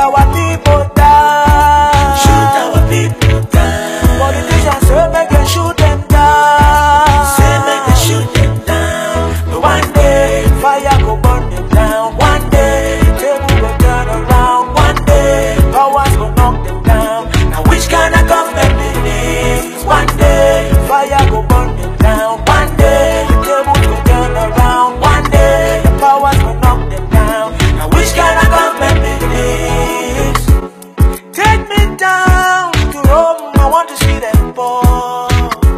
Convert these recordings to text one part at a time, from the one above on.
our people down. Shoot our people down. Politicians say make them shoot them down. Say make them shoot them down. But one day fire go burn them down. One day table go turn around. One day powers go knock them down. Now which kind of government be this? One day fire go burn them down. One day table go turn around. One day the powers go knock them down. Now which kind of government be this? Take me down to Rome, I want to see them fall.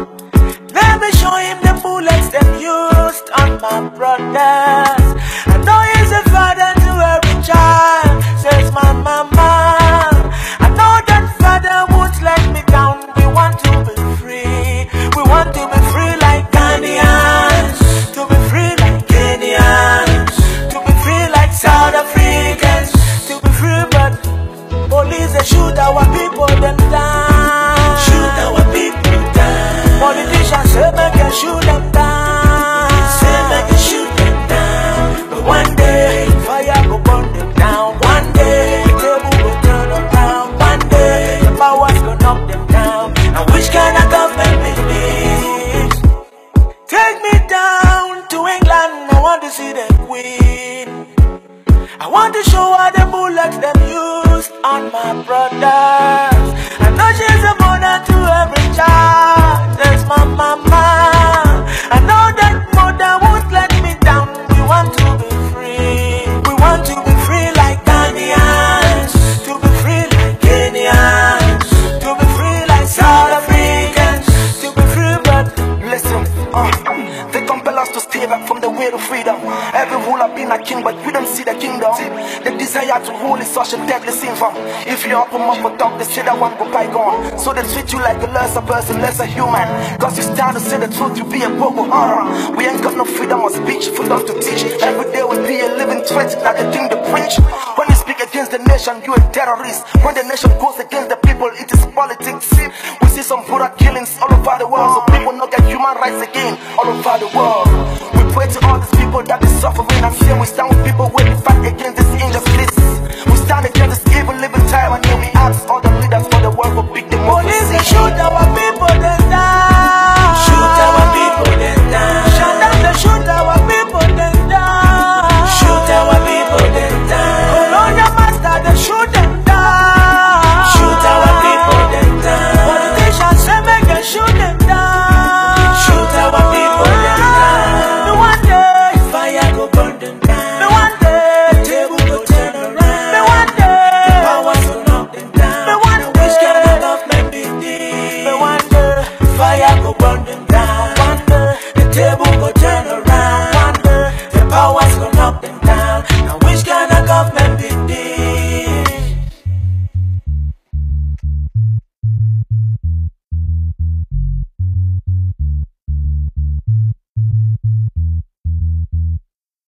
Let me show him the bullets them used on my brothers. I know he's a father to every child, says my mama. I know that father won't let me down. We want to be free. We want to be free like Ghanaians, to be free like Kenyans, to be free like South Africans, to be free, but police they shoot our people them down. Shoot our people down. Politicians say make them shoot them down. Say make them shoot them down. But one day fire go burn them down. One day the table go turn around. One day the powers go knock them down. And which kind of government is this? Take me down to England, I want to see the Queen. I want to show her the bullets them used on my brothers. I know she's a mother to every child, that's my mama. I know that mother won't let me down. We want to be free. We want to be free like Ghanaians, to be free like Kenyans, to be free like South Africans, to be free, but Listen, they compel us to stay back from the way to freedom. Every ruler been a king, but we don't see the kingdom. The desire to rule is such a deadly sin from. If you open up for talk, they say that one go bygone. So they treat you like a lesser person, lesser human. Cause you stand to say the truth, you be a Boko Haram. We ain't got no freedom of speech, freedom to teach. Every day we be a living threat, not the thing they preach. When you speak against the nation, you a terrorist. When the nation goes against the people, it is politics. We see some brutal killings all over the world, so people not get human rights again all over the world. We pray to all these people that is suffering and say we stand with people